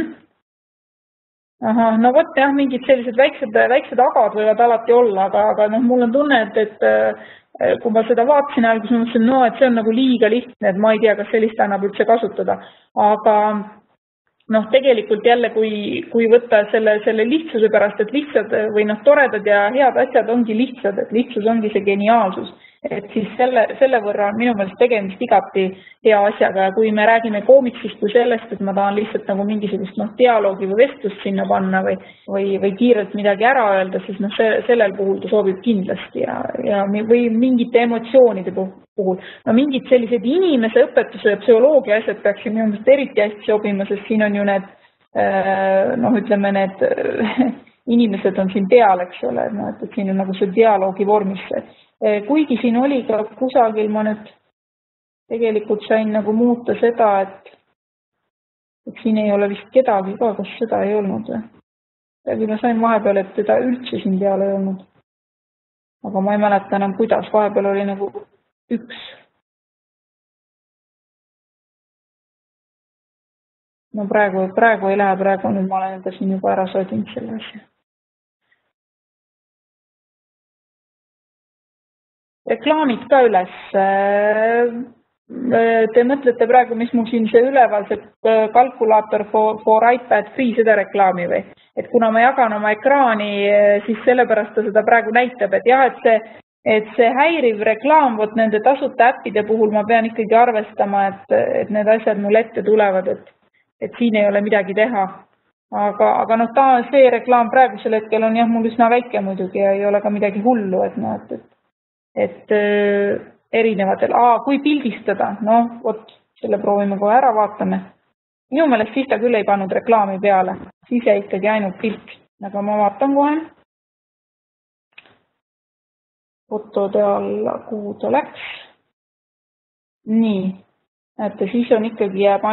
Aha, no vot jah, mingid sellised väiksed agad võivad alati olla, aga mul on tunne, et kui ma seda vaatasin alguses, ma mõtlesin, et see on nagu liiga lihtne, et ma ei tea, kas sellist annab üldse kasutada. Aga tegelikult jälle, kui võtta selle lihtsuse pärast, et lihtsad või toredad ja head asjad ongi lihtsad, et lihtsus ongi see geniaalsus. et siis selle võrra on minu meelest tegemist igati hea asjaga ja kui me räägime koomiksist kui sellest, et ma tahan lihtsalt nagu mingisugust dialoogi või vestlust sinna panna või kiirelt midagi ära öelda, siis sellel puhul ta sobib kindlasti ja või mingite emotsioonide puhul. No mingid sellised inimese õpetuse ja psühholoogia asjad peaksid minu meelest eriti hästi sobima, sest siin on ju need, ütleme need inimesed on siin peal, eks ole, et siin on nagu see dialoogi vormis. Kuigi siin oli ka kusagil, ma nüüd tegelikult sain nagu muuta seda, et siin ei ole vist kedagi ka, kas seda ei olnud või? Ma sain vahepeal, et teda üldse siin peal ei olnud. Aga ma ei mäleta enam kuidas, vahepeal oli nagu üks. No praegu ei lähe, praegu nüüd ma olen enda siin juba ära sodinud selle asja. Reklaamid ka üles. Te mõtlete praegu, mis mul siin see üleval, see kalkulaator for iPad free, seda reklaami või? Et kuna ma jagan oma ekraani, siis sellepärast ta seda praegu näitab, et jah, et see häiriv reklaam, vot nende tasuta äppide puhul ma pean ikkagi arvestama, et need asjad mul ette tulevad, et siin ei ole midagi teha. Aga see reklaam praegusel hetkel on jah, mul üsna väike muidugi ja ei ole ka midagi hullu, et erinevatel, kui pildistada, vot selle proovime kohe ära, vaatame. Minu meelest siis ta küll ei pannud reklaami peale, siis jäi ikkagi ainult pilt, aga ma vaatan kohe. Fotode alla, kuhu ta läks. Nii, näete, siis on ikkagi jääb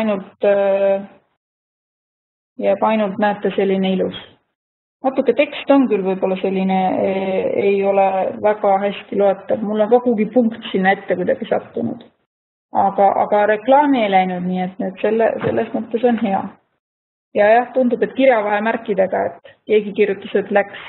ainult, näete, selline ilus. Natuke tekst on küll võib-olla selline, ei ole väga hästi loetav. Mul on ka kuhugi punkt sinna ette kuidagi sattunud. Aga reklaami ei läinud, nii et selles mõttes on hea. Ja jah, tundub, et kirjavahemärkidega, et keegi kirjutas, et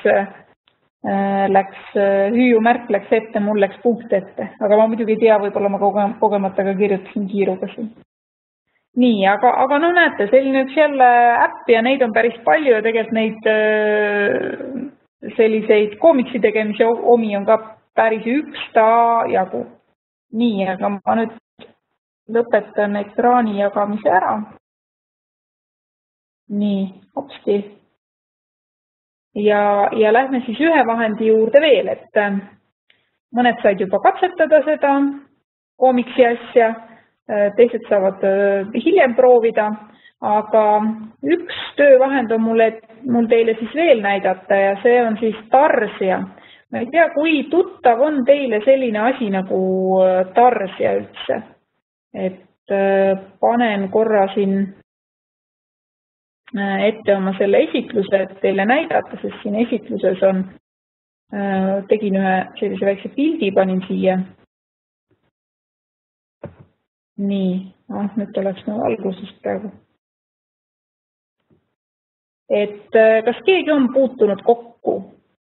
läks hüüumärk läks ette, mul läks punkt ette. Aga ma muidugi ei tea, võib-olla ma kogemata ka kirjutasin kiiruga siin. Nii, aga näete, selline üks jälle äpp ja neid on päris palju ja tegelikult neid selliseid koomiksi tegemise omi on ka päris üksjagu. Nii, aga ma nüüd lõpetan ekraani jagamise ära. Nii, hopsti. Ja lähme siis ühe vahendi juurde veel, et mõned said juba katsetada seda koomiksi asja. Teised saavad hiljem proovida, aga üks töövahend on mul teile siis veel näidata ja see on siis Tarsia. Ma ei tea, kui tuttav on teile selline asi nagu Tarsia üldse. Et panen korra siin ette oma selle esitluse, et teile näidata, sest siin esitluses tegin ühe sellise väikse pildi, panin siia. Nii, nüüd oleks algusest praegu. Et kas keegi on puutunud kokku?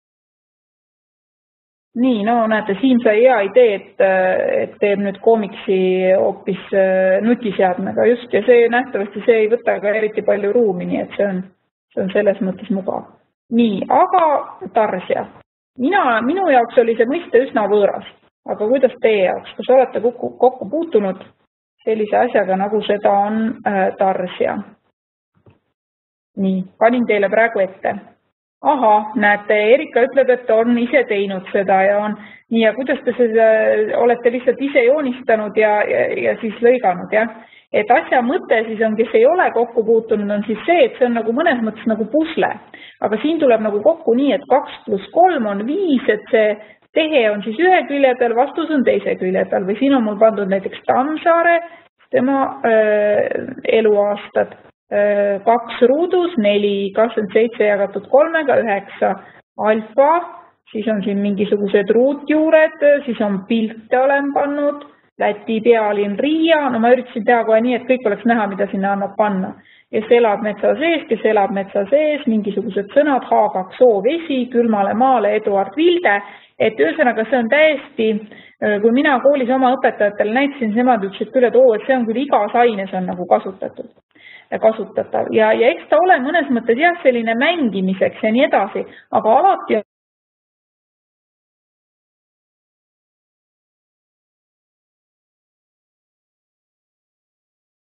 Nii, näete, siin sai hea idee, et teeb nüüd koomiksi hoopis nutiseadmega just ja see nähtavasti see ei võta ka eriti palju ruumi, nii et see on selles mõttes mugav. Nii, aga Tarsia. Minu jaoks oli see mõiste üsna võõras, aga kuidas teie jaoks? Kas olete kokku puutunud sellise asjaga, nagu seda on Tarsia. Nii, panin teile praegu ette. Aha, näete, Erika ütleb, et on ise teinud seda ja on nii, ja kuidas te seda olete lihtsalt ise joonistanud ja siis lõiganud, jah? Et asja mõte siis on, kes ei ole kokku puutunud, on siis see, et see on nagu mõnes mõttes nagu pusle. Aga siin tuleb nagu kokku nii, et 2 + 3 on 5, et see tehe on siis ühe külje peal, vastus on teise külje peal või siin on mul pandud näiteks Tammsaare, tema eluaastad, 2 ruudus, 4, 27 jagatud 3, 9 alfa, siis on siin mingisugused ruutjuured, siis on pilte olen pannud, Läti pealinn Riia, ma üritasin teha kohe nii, et kõik oleks näha, mida sinna annab panna. Kes elab metsa sees, mingisugused sõnad, H2O vesi, külmale maale, Eduard Vilde, et ühesõnaga see on täiesti, kui mina koolis oma õpetajatele näitasin, siis nemad ütlesid küll, et see on küll igas aines on nagu kasutatav. Ja eks ta ole mõnes mõttes jah, selline mängimiseks ja nii edasi, aga alati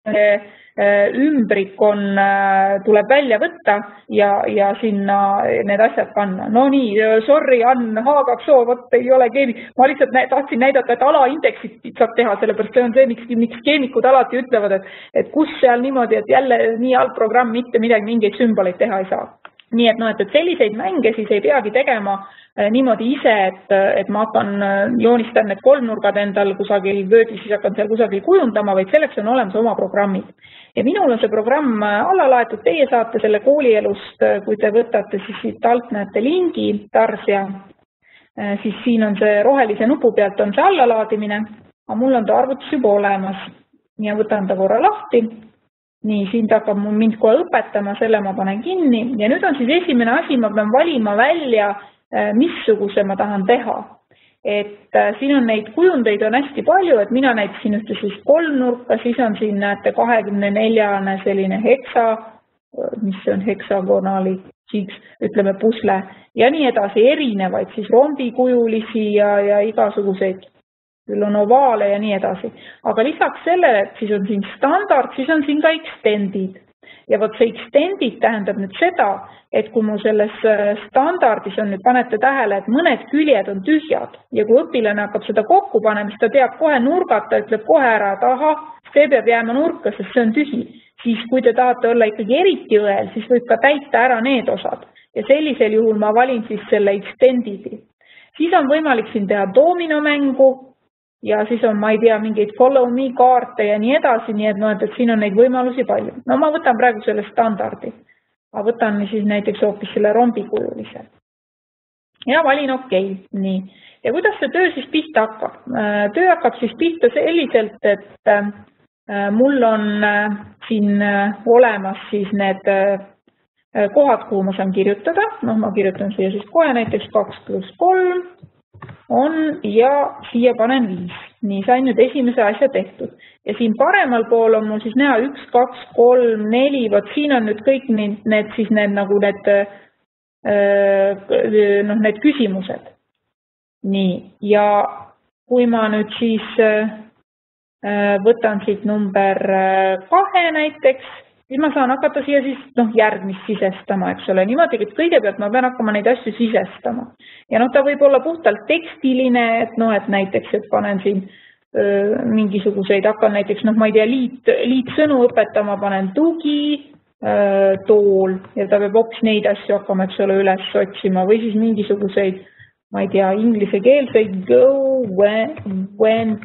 ümbrik tuleb välja võtta ja sinna need asjad panna. No nii, sorry, Ann, H2O, vot ei ole keemik. Ma lihtsalt tahtsin näidata, et alaindeksit saab teha, sellepärast see on see, miks keemikud alati ütlevad, et kus seal niimoodi, et jälle nii halb programm mitte midagi, mingeid sümboleid teha ei saa. Nii et selliseid mänge siis ei peagi tegema niimoodi ise, et ma hakkan joonistan need kolmnurgad endal kusagil Wordis, siis hakkan seal kusagil kujundama, vaid selleks on olemas oma programmid. Ja minul on see programm alla laetud, teie saate selle koolielust, kui te võtate siis siit alt näete lingi, Tarsia, siis siin on see rohelise nupu pealt on see allalaadimine, aga mul on ta arvutus juba olemas ja võtan ta korra lahti. Nii, siin ta hakkab mind kohe õpetama, selle ma panen kinni ja nüüd on siis esimene asi, ma pean valima välja, missuguse ma tahan teha. Et siin on neid kujundeid on hästi palju, et mina näitasin ühte siis kolmnurka, siis on siin näete 24 selline heksa, mis on heksagonaali, ütleme pusle ja nii edasi, erinevaid siis rombikujulisi ja igasuguseid. Küll on ovaale ja nii edasi. Aga lisaks sellele, et siis on siin standard, siis on siin ka extendid. Ja vot see extendid tähendab nüüd seda, et kui mul selles standardis on, nüüd panete tähele, et mõned küljed on tühjad ja kui õpilane hakkab seda kokku panema, siis ta teab kohe nurgata, ütleb kohe ära, et aha, see peab jääma nurka, sest see on tühi. Siis kui te tahate olla ikkagi eriti õel, siis võib ka täita ära need osad. Ja sellisel juhul ma valin siis selle extendidi. Siis on võimalik siin teha dominomängu, ja siis on, ma ei tea, mingeid follow me kaarte ja nii edasi, nii et siin on neid võimalusi palju. No ma võtan praegu selle standardi. Ma võtan siis näiteks hoopis selle rombikujulise. Ja valin okei. Nii. Ja kuidas see töö siis pihta hakkab? Töö hakkab siis pihta selliselt, et mul on siin olemas siis need kohad, kuhu ma saan kirjutada. No ma kirjutan siia siis kohe näiteks 2+3. On ja siia panen 5. Nii, sain nüüd esimese asja tehtud. Ja siin paremal pool on mul siis näha 1, 2, 3, 4, vot siin on nüüd kõik need siis nagu need küsimused. Nii, ja kui ma nüüd siis võtan siit number 2 näiteks, siis ma saan hakata siia siis järgmist sisestama, eks ole. Niimoodi, et kõigepealt ma pean hakkama neid asju sisestama. Ja ta võib olla puhtalt tekstiline, et näiteks, et panen siin mingisuguseid, hakkan näiteks, ma ei tea, liitsõnu õpetama, panen tugi, tool ja ta peab hoopis neid asju hakkama, eks ole, üles otsima või siis mingisuguseid, ma ei tea, inglisekeelseid go, went,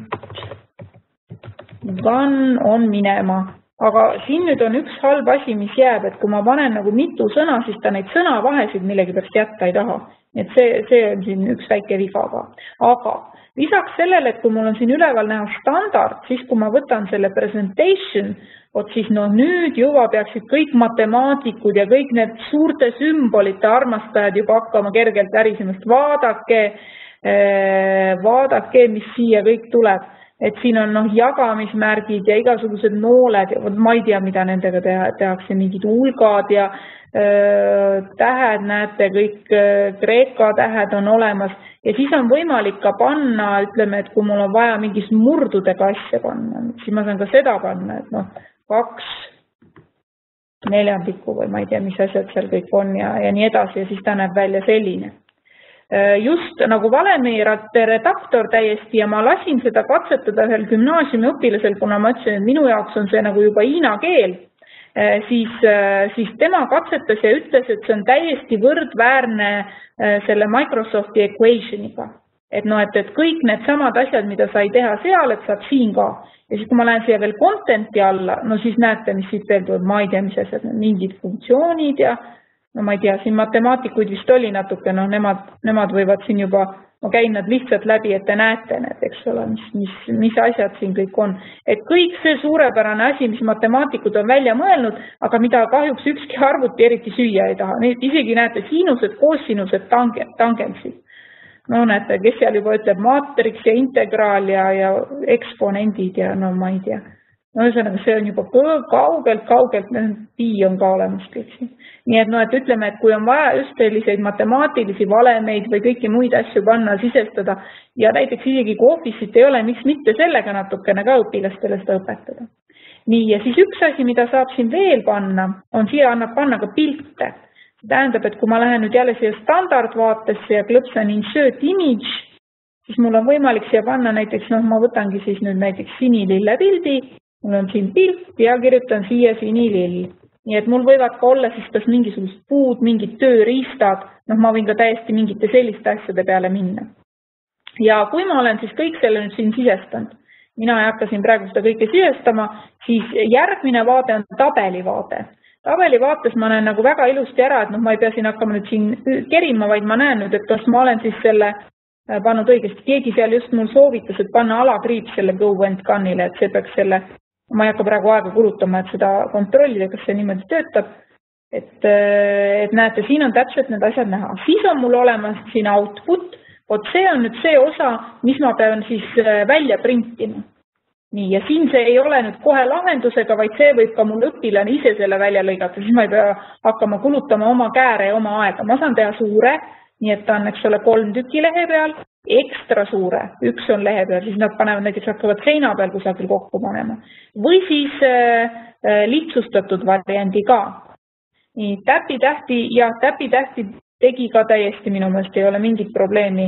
gone on minema. Aga siin nüüd on üks halb asi, mis jääb, et kui ma panen nagu mitu sõna, siis ta neid sõnavahesid millegi pärast jätta ei taha. Et see on siin üks väike viga ka. Aga lisaks sellele, et kui mul on siin üleval näha standard, siis kui ma võtan selle presentation, siis nüüd juba peaksid kõik matemaatikud ja kõik need suurte sümbolite armastajad juba hakkama kergelt värisemast. Vaadake, mis siia kõik tuleb. Et siin on jagamismärgid ja igasugused nooled ja ma ei tea, mida nendega tehakse, mingid hulgad ja tähed, näete, kõik kreeka tähed on olemas. Ja siis on võimalik ka panna, ütleme, et kui mul on vaja mingis murdudega asja panna, siis ma saan ka seda panna, et 2/4 või ma ei tea, mis asjad seal kõik on ja nii edasi ja siis ta näeb välja selline. Just nagu valemi redaktor täiesti ja ma lasin seda katsetada ühel gümnaasiumi õpilasel, kuna ma ütlesin, et minu jaoks on see nagu juba hiina keel, siis tema katsetas ja ütles, et see on täiesti võrdväärne selle Microsofti equationiga. Et kõik need samad asjad, mida sai teha seal, et saab siin ka. Ja siis kui ma lähen siia veel content'i alla, siis näete, mis siit veel tuleb, ma ei tea, mis asjad, mingid funktsioonid ja ma ei tea, siin matemaatikuid vist oli natuke, nemad võivad siin juba, ma käin nad lihtsalt läbi, et te näete need, eks ole, mis asjad siin kõik on. Et kõik see suurepärane asi, mis matemaatikud on välja mõelnud, aga mida kahjuks ükski arvuti eriti süüa ei taha. Need isegi näete siinused, koosinused, tangentsid. Näete, kes seal juba ütleb maatriks ja integraal ja eksponendid ja ma ei tea. Ühesõnaga, see on juba kaugelt, pi on ka olemas kõik siin. Nii et ütleme, et kui on vaja just selliseid matemaatilisi valemeid või kõiki muid asju panna, sisestada ja näiteks isegi kui Office'it ei ole, miks mitte sellega natukene ka õpilastele seda õpetada. Nii, ja siis üks asi, mida saab siin veel panna, on siia annab panna ka pilte. Tähendab, et kui ma lähen nüüd jälle siia standardvaatesse ja klõpsan insert image, siis mul on võimalik siia panna näiteks, ma võtangi siis nüüd näiteks sinilille pildi, mul on siin pilt ja kirjutan siia sinilill. Nii et mul võivad ka olla siis kas mingisugused puud, mingid tööriistad, ma võin ka täiesti mingite selliste asjade peale minna. Ja kui ma olen siis kõik selle nüüd siin sisestanud, mina ei hakka siin praegu seda kõike sisestama, siis järgmine vaade on tabelivaade. Tabelivaates ma näen nagu väga ilusti ära, et ma ei pea siin hakkama nüüd siin kerima, vaid ma näen nüüd, et kas ma olen siis selle pannud õigesti. Keegi seal just mul soovitas, et panna alakriips selle Go Went Gunile, et see peaks selle, ma ei hakka praegu aega kulutama, et seda kontrollida, kas see niimoodi töötab. Et näete, siin on täpselt need asjad näha. Siis on mul olemas siin output. Vot see on nüüd see osa, mis ma pean siis välja printima. Nii, ja siin see ei ole nüüd kohe lahendusega, vaid see võib ka mul õpilane ise selle välja lõigata, siis ma ei pea hakkama kulutama oma kääre ja oma aega. Ma saan teha suure, nii et ta on, eks ole, 3 tükki lehe peal, ekstra suure, 1 on lehe peal, siis nad panevad näiteks hakkavad seina peal kusagil kokku panema. Või siis lihtsustatud variandi ka. Nii, täpitähti tegi ka täiesti minu meelest, ei ole mingit probleemi.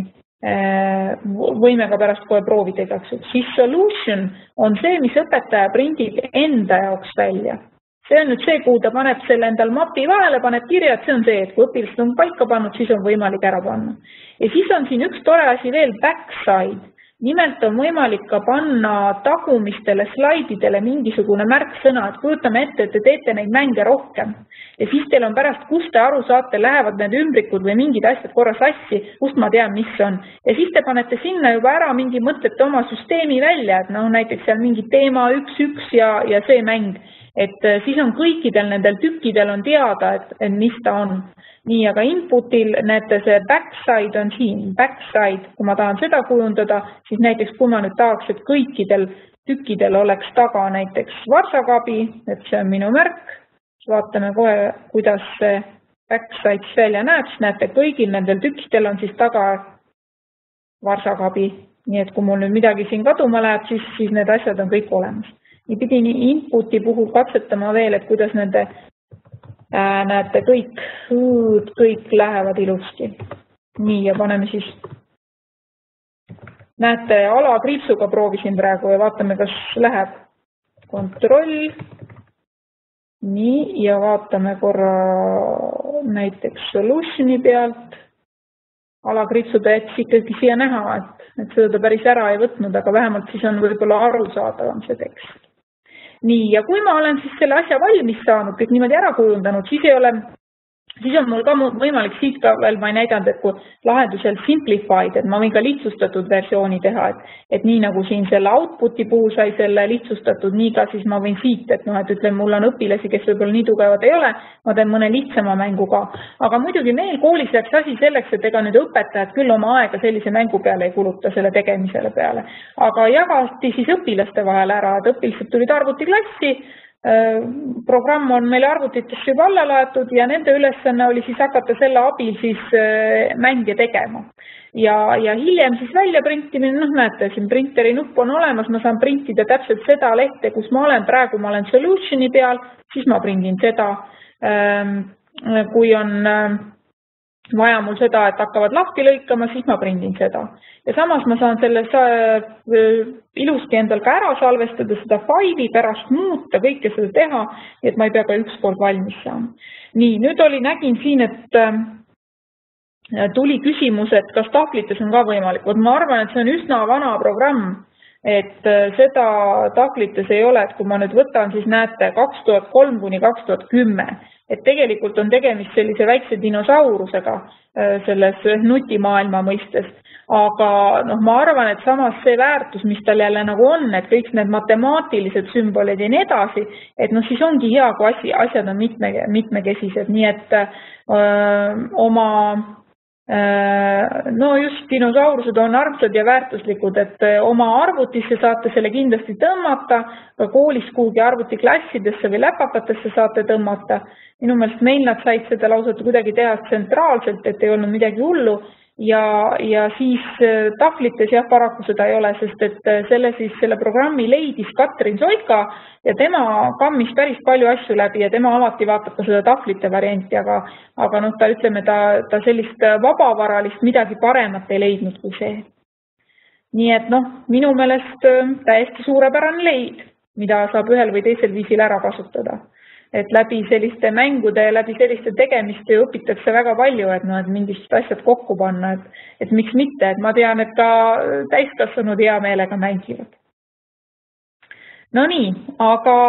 Võime ka pärast kohe proovida igaks. Siis solution on see, mis õpetaja prindib enda jaoks välja. See on nüüd see, kuhu ta paneb selle endal mapi vahele, paneb kirja, et see on see, et kui õpilased on paika pannud, siis on võimalik ära panna. Ja siis on siin üks tore asi veel, backside. Nimelt on võimalik ka panna tagumistele slaididele mingisugune märksõna, et kujutame ette, et te teete neid mänge rohkem. Ja siis teil on pärast, kust te aru saate, lähevad need ümbrikud või mingid asjad korra sassi, kust ma tean, mis on. Ja siis te panete sinna juba ära mingi mõtlete oma süsteemi välja, et näiteks seal mingi teema 1-1 ja see mäng. Et siis on kõikidel nendel tükkidel on teada, et mis ta on. Nii, aga inputil näete see backside on siin. Backside, kui ma tahan seda kujundada, siis näiteks kui ma nüüd tahaks, et kõikidel tükkidel oleks taga näiteks varsakabi, et see on minu märk. Vaatame kohe, kuidas see backside välja näeb. Siis näete, kõigil nendel tükkidel on siis taga varsakabi. Nii et kui mul nüüd midagi siin kaduma läheb, siis need asjad on kõik olemas. Nii pidi inputi puhul katsetama veel, et kuidas nende näete, kõik lähevad ilusti. Nii, ja paneme siis, näete, alakriipsuga proovisin praegu ja vaatame, kas läheb. Kontroll. Nii, ja vaatame korra näiteks solutioni pealt. Alakriipsuda jättis ikkagi siia näha, et seda ta päris ära ei võtnud, aga vähemalt siis on võib-olla arusaadavam see tekst. Nii, ja kui ma olen siis selle asja valmis saanud, kõik niimoodi ära kujundanud, siis on mul ka võimalik siit ka veel, ma ei näidanud, et kui lahendusel simplified, et ma võin ka lihtsustatud versiooni teha, et nii nagu siin selle outputi puhul sai selle lihtsustatud, nii ka siis ma võin siit, et ütleme, mul on õpilasi, kes võib-olla nii tugevad ei ole, ma teen mõne lihtsama mängu ka. Aga muidugi meil koolis läks asi selleks, et ega nüüd õpetajad küll oma aega sellise mängu peale ei kuluta selle tegemisele peale. Aga jagati siis õpilaste vahel ära, et õpilased tulid arvutiklassi, programm on meile arvutitesse juba alla laetud ja nende ülesanne oli siis hakata selle abil siis mänge tegema. Ja hiljem siis välja printimine, näete, siin printeri nupp on olemas, ma saan printida täpselt seda lehte, kus ma olen, praegu ma olen solutioni peal, siis ma printin seda, kui on vaja mul seda, et hakkavad lahti lõikama, siis ma printin seda. Ja samas ma saan selle ilusti endal ka ära salvestada, seda faili pärast muuta, kõike seda teha, et ma ei pea ka üks kord valmis saama. Nii, nüüd nägin siin, et tuli küsimus, et kas tahvlites on ka võimalik. Ma arvan, et see on üsna vana programm, et seda tahvlites ei ole, et kui ma nüüd võtan, siis näete 2003 kuni 2010, et tegelikult on tegemist sellise väikse dinosaurusega selles nutimaailma mõistes. Aga ma arvan, et samas see väärtus, mis tal jälle nagu on, et kõik need matemaatilised sümbolid ja nii edasi, et siis ongi hea, kui asjad on mitmekesised, nii et just dinosaurused on armsad ja väärtuslikud, et oma arvutisse saate selle kindlasti tõmmata, ka koolis kuhugi arvutiklassidesse või läpakatesse saate tõmmata. Minu meelest meil nad said seda lausa kuidagi teha tsentraalselt, et ei olnud midagi hullu. ja siis tahvlites jah, paraku seda ei ole, sest et selle programmi leidis Katrin Soika ja tema kammis päris palju asju läbi ja tema alati vaatab ka seda tahvlite varianti, aga noh, ta sellist vabavaralist midagi paremat ei leidnud kui see. Nii et noh, minu meelest täiesti suurepärane leid, mida saab ühel või teisel viisil ära kasutada. Et läbi selliste mängude ja läbi selliste tegemiste õpitakse väga palju, et mingid asjad kokku panna, et miks mitte, et ma tean, et ka täiskasvanud hea meelega mängivad. No nii, aga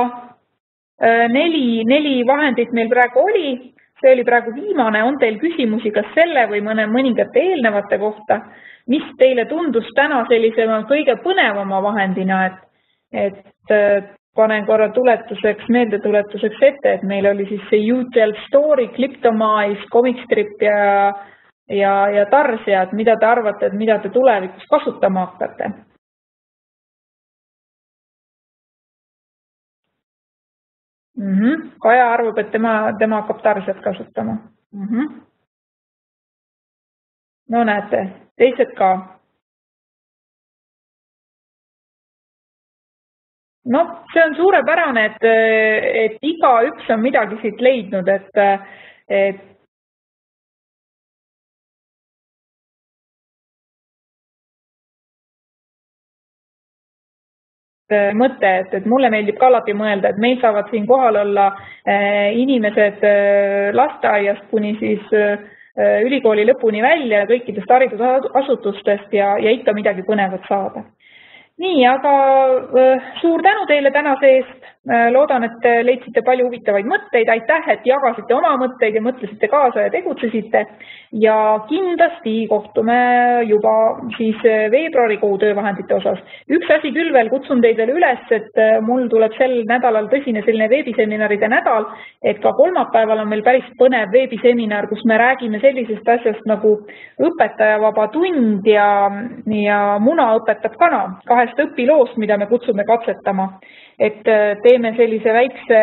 neli vahendit meil praegu oli, see oli praegu viimane, on teil küsimusi kas selle või mõningate eelnevate kohta, mis teile tundus täna sellise kõige põnevama vahendina, et panen korra meeldetuletuseks ette, et meil oli siis see UTL Story, Cliptomize, Comicstrip ja Tarsiad, mida te arvate, et mida te tulevikus kasutama hakkate? Kaja arvab, et tema hakkab Tarsiat kasutama. No näete, teised ka. No, see on suurepärane, et igaüks on midagi siit leidnud, et mõte, et mulle meeldib ka alati mõelda, et meil saavad siin kohal olla inimesed lasteaiast kuni siis ülikooli lõpuni välja kõikidest haridusasutustest ja ikka midagi põnevat saada. Nii, aga suur tänu teile tänase eest. Loodan, et leidsite palju huvitavaid mõtteid. Aitäh, et jagasite oma mõtteid ja mõtlesite kaasa ja tegutsesite. Ja kindlasti kohtume juba siis veebruarikuu töövahendite osas. Üks asi küll veel, kutsun teid veel üles, et mul tuleb sel nädalal tõsine selline veebiseminaride nädal, et ka kolmapäeval on meil päris põnev veebiseminar, kus me räägime sellisest asjast nagu õpetajavaba tund ja muna õpetab kana. Kahest õpiloost, mida me kutsume katsetama. Et teeme sellise väikse,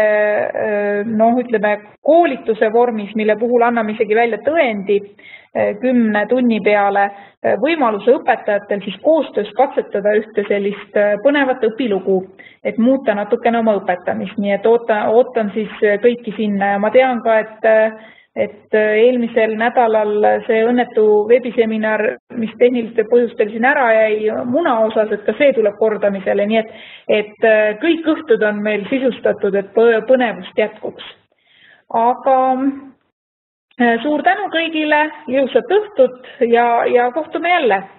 koolituse vormis, mille puhul anname isegi välja tõendi 10 tunni peale võimaluse õpetajatel siis koostöös katsetada ühte sellist põnevat õpilugu, et muuta natukene oma õpetamist. Nii et ootan siis kõiki sinna ja ma tean ka, et eelmisel nädalal see õnnetu veebiseminar, mis tehnilistel põhjustel siin ära jäi muna osas, et ka see tuleb kordamisele, nii et kõik õhtud on meil sisustatud, et põnevust jätkuks. Aga suur tänu kõigile, ilusat õhtut ja kohtume jälle!